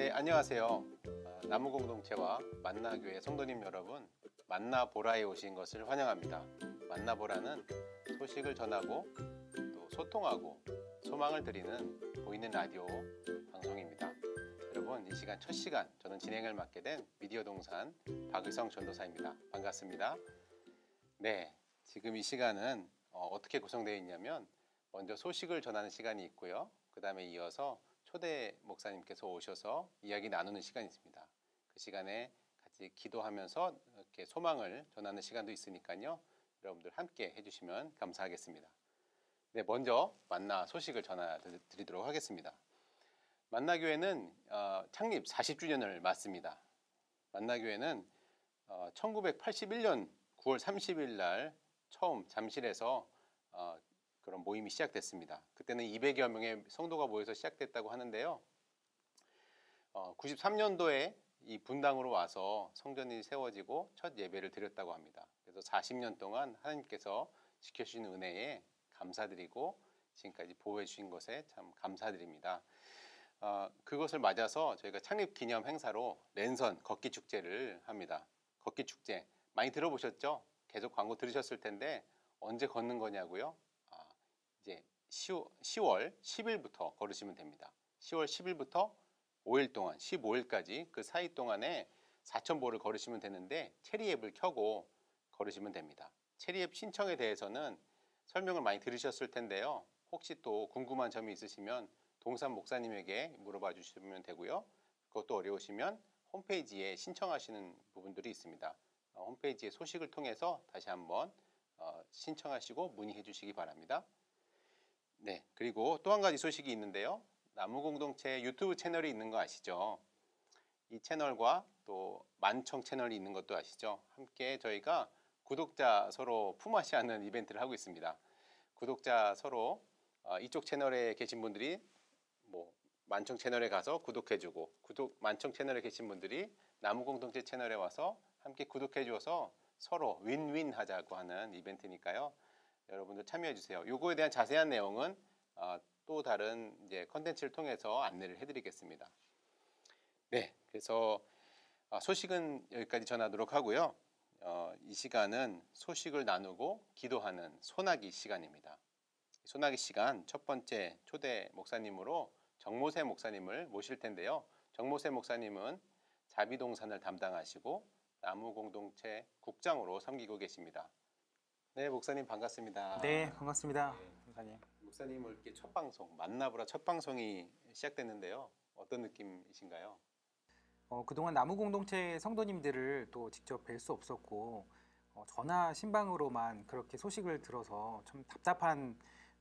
네, 안녕하세요. 나무공동체와 만나교회 성도님 여러분, 만나보라에 오신 것을 환영합니다. 만나보라는 소식을 전하고 또 소통하고 소망을 드리는 보이는 라디오 방송입니다. 여러분, 이 시간 첫 시간 저는 진행을 맡게 된 미디어 동산 박의성 전도사입니다. 반갑습니다. 네, 지금 이 시간은 어떻게 구성되어 있냐면 먼저 소식을 전하는 시간이 있고요. 그 다음에 이어서 초대 목사님께서 오셔서 이야기 나누는 시간이 있습니다. 그 시간에 같이 기도하면서 이렇게 소망을 전하는 시간도 있으니까요. 여러분들 함께 해주시면 감사하겠습니다. 네, 먼저 만나 소식을 전해드리도록 하겠습니다. 만나교회는 창립 40주년을 맞습니다. 만나교회는 1981년 9월 30일 날 처음 잠실에서 그런 모임이 시작됐습니다. 그때는 200여 명의 성도가 모여서 시작됐다고 하는데요. 93년도에 이 분당으로 와서 성전이 세워지고 첫 예배를 드렸다고 합니다. 그래서 40년 동안 하나님께서 지켜주신 은혜에 감사드리고 지금까지 보호해 주신 것에 참 감사드립니다. 그것을 맞아서 저희가 창립 기념 행사로 랜선 걷기 축제를 합니다. 걷기 축제 많이 들어보셨죠? 계속 광고 들으셨을 텐데 언제 걷는 거냐고요? 이제 10월 10일부터 걸으시면 됩니다. 10월 10일부터 5일 동안 15일까지 그 사이 동안에 4,000보를 걸으시면 되는데 체리 앱을 켜고 걸으시면 됩니다. 체리 앱 신청에 대해서는 설명을 많이 들으셨을 텐데요. 혹시 또 궁금한 점이 있으시면 동산 목사님에게 물어봐 주시면 되고요. 그것도 어려우시면 홈페이지에 신청하시는 부분들이 있습니다. 홈페이지의 소식을 통해서 다시 한번 신청하시고 문의해 주시기 바랍니다. 네, 그리고 또 한 가지 소식이 있는데요. 나무공동체 유튜브 채널이 있는 거 아시죠? 이 채널과 또 만청 채널이 있는 것도 아시죠? 함께 저희가 구독자 서로 품앗이 하는 이벤트를 하고 있습니다. 구독자 서로 이쪽 채널에 계신 분들이 만청 채널에 가서 구독해주고 만청 채널에 계신 분들이 나무공동체 채널에 와서 함께 구독해 주어서 서로 윈윈 하자고 하는 이벤트니까요. 여러분들 참여해 주세요. 요거에 대한 자세한 내용은 또 다른 이제 컨텐츠를 통해서 안내를 해드리겠습니다. 네, 그래서 소식은 여기까지 전하도록 하고요. 이 시간은 소식을 나누고 기도하는 소나기 시간입니다. 소나기 시간 첫 번째 초대 목사님으로 정모세 목사님을 모실 텐데요. 정모세 목사님은 자비동산을 담당하시고 나무공동체 국장으로 섬기고 계십니다. 네, 목사님 반갑습니다. 네, 반갑습니다. 목사님. 목사님 이렇게 첫 방송, 만나보라 첫 방송이 시작됐는데요. 어떤 느낌이신가요? 그동안 나무 공동체 성도님들을 또 직접 뵐 수 없었고 전화 신방으로만 그렇게 소식을 들어서 참 답답한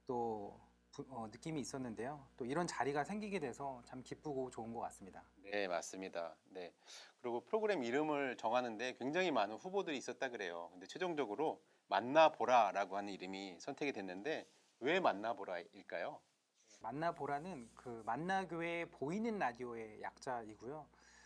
또 느낌이 있었는데요. 또 이런 자리가 생기게 돼서 참 기쁘고 좋은 것 같습니다. 네, 맞습니다. 네. 그리고 프로그램 이름을 정하는데 굉장히 많은 후보들이 있었다 그래요. 근데 최종적으로 만나보라라고 하는 이름이 선택이 됐는데 왜 만나보라일까요? 만나보라는 그 만나교회 보이는 라디오의 약자이고요.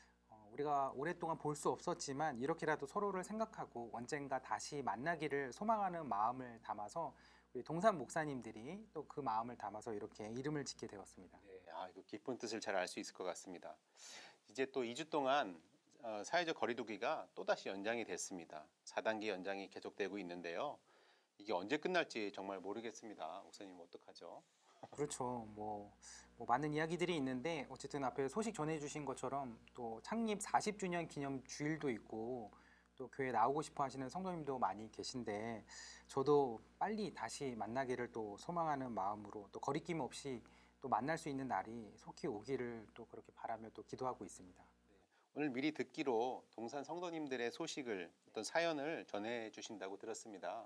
우리가 오랫동안 볼 수 없었지만 이렇게라도 서로를 생각하고 언젠가 다시 만나기를 소망하는 마음을 담아서 우리 동산 목사님들이 또 그 마음을 담아서 이렇게 이름을 짓게 되었습니다. 네, 이거 깊은 뜻을 잘 알 수 있을 것 같습니다. 이제 또 2주 동안 사회적 거리두기가 또다시 연장이 됐습니다. 4단계 연장이 계속되고 있는데요. 이게 언제 끝날지 정말 모르겠습니다. 목사님 어떡하죠? 그렇죠. 많은 이야기들이 있는데 어쨌든 앞에 소식 전해주신 것처럼 또 창립 40주년 기념 주일도 있고 또 교회 나오고 싶어 하시는 성도님도 많이 계신데 저도 빨리 다시 만나기를 또 소망하는 마음으로 또 거리낌 없이 또 만날 수 있는 날이 속히 오기를 또 그렇게 바라며 또 기도하고 있습니다. 오늘 미리 듣기로 동산 성도님들의 소식을 어떤 사연을 전해 주신다고 들었습니다.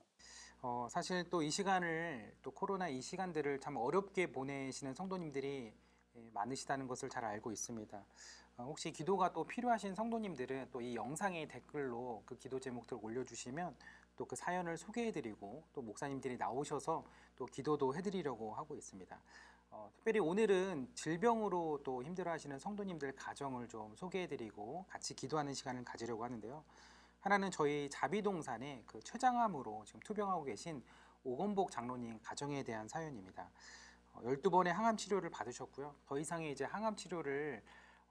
사실 또 이 시간을 또 코로나 이 시간들을 참 어렵게 보내시는 성도님들이 많으시다는 것을 잘 알고 있습니다. 혹시 기도가 또 필요하신 성도님들은 또 이 영상의 댓글로 그 기도 제목들을 올려주시면 또 그 사연을 소개해드리고 또 목사님들이 나오셔서 또 기도도 해드리려고 하고 있습니다. 특별히 오늘은 질병으로 또 힘들어하시는 성도님들 가정을 좀 소개해드리고 같이 기도하는 시간을 가지려고 하는데요. 하나는 저희 자비동산의 그 췌장암으로 지금 투병하고 계신 오건복 장로님 가정에 대한 사연입니다. 12번의 항암 치료를 받으셨고요. 더 이상의 이제 항암 치료를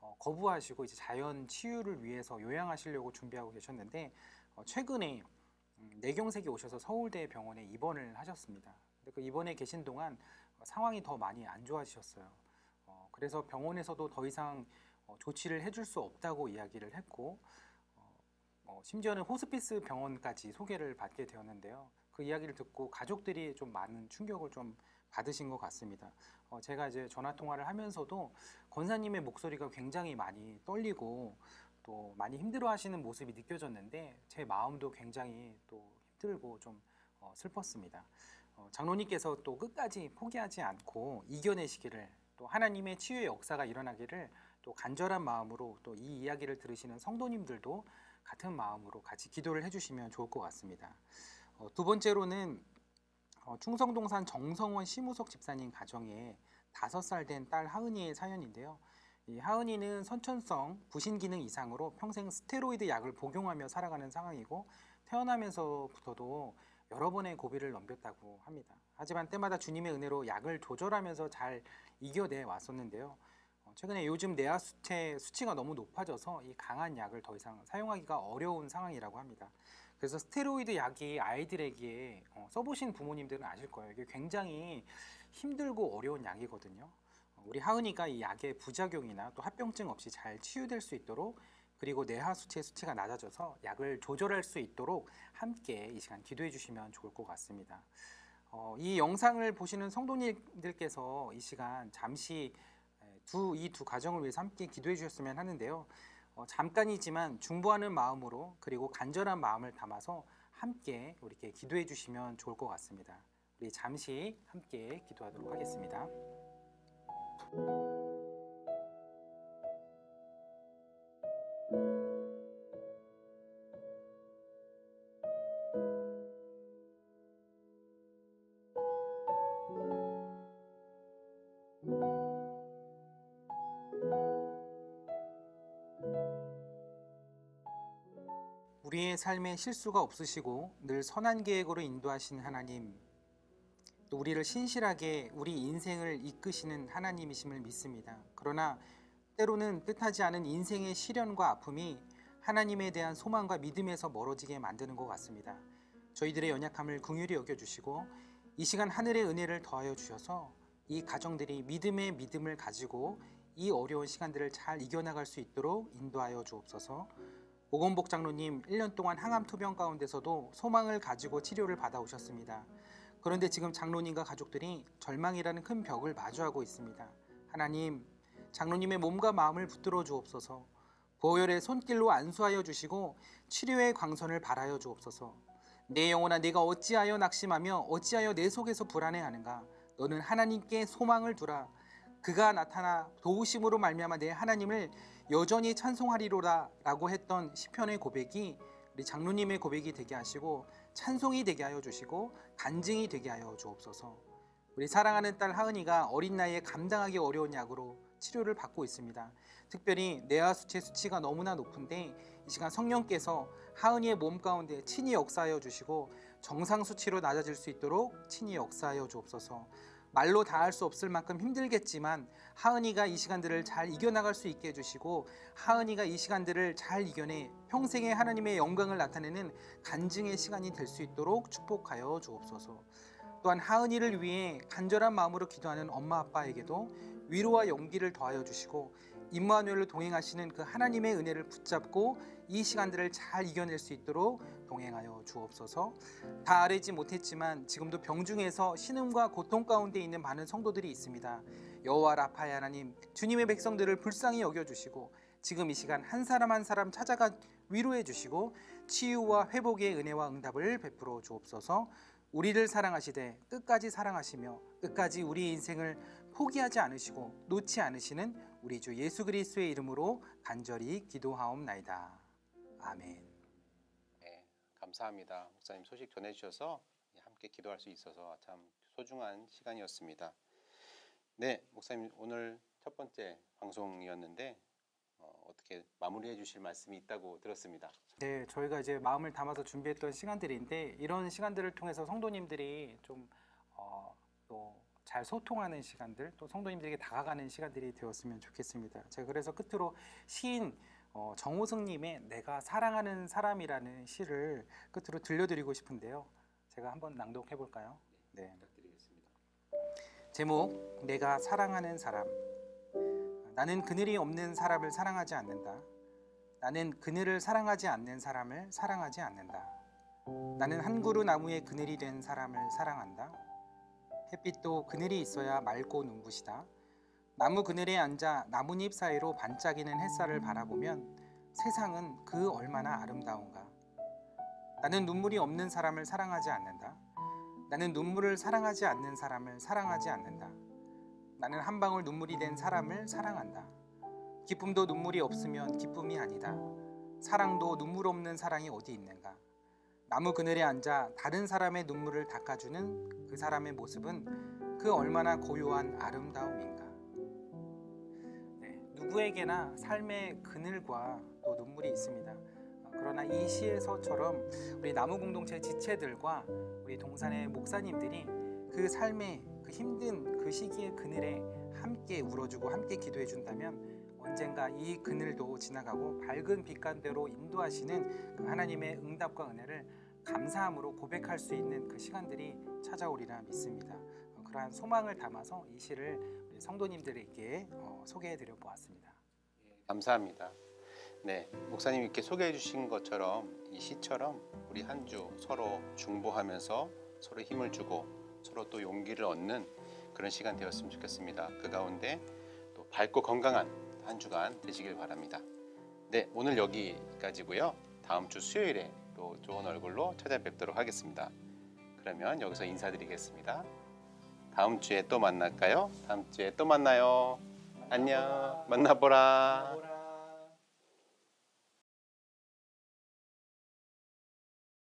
거부하시고 이제 자연 치유를 위해서 요양하시려고 준비하고 계셨는데 최근에 뇌경색이 오셔서 서울대 병원에 입원을 하셨습니다. 근데 그 입원에 계신 동안 상황이 더 많이 안 좋아지셨어요. 그래서 병원에서도 더 이상 조치를 해줄 수 없다고 이야기를 했고 심지어는 호스피스 병원까지 소개를 받게 되었는데요. 그 이야기를 듣고 가족들이 좀 많은 충격을 좀 받으신 것 같습니다. 제가 이제 전화 통화를 하면서도 권사님의 목소리가 굉장히 많이 떨리고 또 많이 힘들어하시는 모습이 느껴졌는데 제 마음도 굉장히 또 힘들고 좀 슬펐습니다. 장로님께서 또 끝까지 포기하지 않고 이겨내시기를 또 하나님의 치유의 역사가 일어나기를 또 간절한 마음으로 또 이 이야기를 들으시는 성도님들도 같은 마음으로 같이 기도를 해주시면 좋을 것 같습니다. 두 번째로는 충성동산 정성원 심우석 집사님 가정에 5살 된 딸 하은이의 사연인데요. 이 하은이는 선천성 부신 기능 이상으로 평생 스테로이드 약을 복용하며 살아가는 상황이고 태어나면서부터도 여러 번의 고비를 넘겼다고 합니다. 하지만 때마다 주님의 은혜로 약을 조절하면서 잘 이겨내 왔었는데요. 최근에 요즘 내하수체 수치가 너무 높아져서 이 강한 약을 더 이상 사용하기가 어려운 상황이라고 합니다. 그래서 스테로이드 약이 아이들에게 써보신 부모님들은 아실 거예요. 이게 굉장히 힘들고 어려운 약이거든요. 우리 하은이가 이 약의 부작용이나 또 합병증 없이 잘 치유될 수 있도록 그리고 내하수체 수치가 낮아져서 약을 조절할 수 있도록 함께 이 시간 기도해 주시면 좋을 것 같습니다. 이 영상을 보시는 성도님들께서 이 시간 잠시 이 두 가정을 위해서 함께 기도해 주셨으면 하는데요. 잠깐이지만 중보하는 마음으로 그리고 간절한 마음을 담아서 함께 우리께 기도해 주시면 좋을 것 같습니다. 우리 잠시 함께 기도하도록 하겠습니다. 우리의 삶에 실수가 없으시고 늘 선한 계획으로 인도하신 하나님, 또 우리를 신실하게 우리 인생을 이끄시는 하나님이심을 믿습니다. 그러나 때로는 뜻하지 않은 인생의 시련과 아픔이 하나님에 대한 소망과 믿음에서 멀어지게 만드는 것 같습니다. 저희들의 연약함을 긍휼히 여겨주시고 이 시간 하늘의 은혜를 더하여 주셔서 이 가정들이 믿음의 믿음을 가지고 이 어려운 시간들을 잘 이겨나갈 수 있도록 인도하여 주옵소서. 오건복 장로님 1년 동안 항암 투병 가운데서도 소망을 가지고 치료를 받아오셨습니다. 그런데 지금 장로님과 가족들이 절망이라는 큰 벽을 마주하고 있습니다. 하나님, 장로님의 몸과 마음을 붙들어 주옵소서. 보혈의 손길로 안수하여 주시고 치료의 광선을 발하여 주옵소서. 내 영혼아, 내가 어찌하여 낙심하며 어찌하여 내 속에서 불안해하는가? 너는 하나님께 소망을 두라. 그가 나타나 도우심으로 말미암아 내 하나님을 여전히 찬송하리로다 라고 했던 시편의 고백이 우리 장로님의 고백이 되게 하시고 찬송이 되게 하여 주시고 간증이 되게 하여 주옵소서. 우리 사랑하는 딸 하은이가 어린 나이에 감당하기 어려운 약으로 치료를 받고 있습니다. 특별히 내하수체 수치가 너무나 높은데 이 시간 성령께서 하은이의 몸 가운데 친히 역사하여 주시고 정상 수치로 낮아질 수 있도록 친히 역사하여 주옵소서. 말로 다 할 수 없을 만큼 힘들겠지만 하은이가 이 시간들을 잘 이겨나갈 수 있게 해주시고 하은이가 이 시간들을 잘 이겨내 평생에 하나님의 영광을 나타내는 간증의 시간이 될 수 있도록 축복하여 주옵소서. 또한 하은이를 위해 간절한 마음으로 기도하는 엄마 아빠에게도 위로와 용기를 더하여 주시고 임마누엘로 동행하시는 그 하나님의 은혜를 붙잡고 이 시간들을 잘 이겨낼 수 있도록 동행하여 주옵소서. 다 알지 못했지만 지금도 병중에서 신음과 고통 가운데 있는 많은 성도들이 있습니다. 여호와 라파의 하나님, 주님의 백성들을 불쌍히 여겨주시고 지금 이 시간 한 사람 한 사람 찾아가 위로해 주시고 치유와 회복의 은혜와 응답을 베풀어 주옵소서. 우리를 사랑하시되 끝까지 사랑하시며 끝까지 우리 인생을 포기하지 않으시고 놓지 않으시는 우리 주 예수 그리스도의 이름으로 간절히 기도하옵나이다. 아멘. 네, 감사합니다. 목사님 소식 전해주셔서 함께 기도할 수 있어서 참 소중한 시간이었습니다. 네, 목사님 오늘 첫 번째 방송이었는데 어떻게 마무리해 주실 말씀이 있다고 들었습니다. 네, 저희가 이제 마음을 담아서 준비했던 시간들인데 이런 시간들을 통해서 성도님들이 좀 또 잘 소통하는 시간들, 또 성도님들에게 다가가는 시간들이 되었으면 좋겠습니다. 제가 그래서 끝으로 시인 정호승님의 내가 사랑하는 사람이라는 시를 끝으로 들려드리고 싶은데요. 제가 한번 낭독해 볼까요? 네. 부탁드리겠습니다. 제목 내가 사랑하는 사람. 나는 그늘이 없는 사람을 사랑하지 않는다. 나는 그늘을 사랑하지 않는 사람을 사랑하지 않는다. 나는 한 그루 나무의 그늘이 된 사람을 사랑한다. 햇빛도 그늘이 있어야 맑고 눈부시다. 나무 그늘에 앉아 나뭇잎 사이로 반짝이는 햇살을 바라보면 세상은 그 얼마나 아름다운가. 나는 눈물이 없는 사람을 사랑하지 않는다. 나는 눈물을 사랑하지 않는 사람을 사랑하지 않는다. 나는 한 방울 눈물이 된 사람을 사랑한다. 기쁨도 눈물이 없으면 기쁨이 아니다. 사랑도 눈물 없는 사랑이 어디 있는가. 나무 그늘에 앉아 다른 사람의 눈물을 닦아주는 그 사람의 모습은 그 얼마나 고요한 아름다움인가. 네, 누구에게나 삶의 그늘과 또 눈물이 있습니다. 그러나 이 시에서처럼 우리 나무 공동체 지체들과 우리 동산의 목사님들이 그 삶의 그 힘든 그 시기의 그늘에 함께 울어주고 함께 기도해 준다면 언젠가 이 그늘도 지나가고 밝은 빛간대로 인도하시는 그 하나님의 응답과 은혜를 감사함으로 고백할 수 있는 그 시간들이 찾아오리라 믿습니다. 그러한 소망을 담아서 이 시를 우리 성도님들에게 소개해 드려 보았습니다. 감사합니다. 네, 목사님 이렇게 소개해 주신 것처럼 이 시처럼 우리 한 주 서로 중보하면서 서로 힘을 주고 서로 또 용기를 얻는 그런 시간 되었으면 좋겠습니다. 그 가운데 또 밝고 건강한 한 주간 되시길 바랍니다. 네, 오늘 여기까지고요. 다음 주 수요일에 또 좋은 얼굴로 찾아뵙도록 하겠습니다. 그러면 여기서 인사드리겠습니다. 다음 주에 또 만날까요? 다음 주에 또 만나요. 안녕. 만나보라.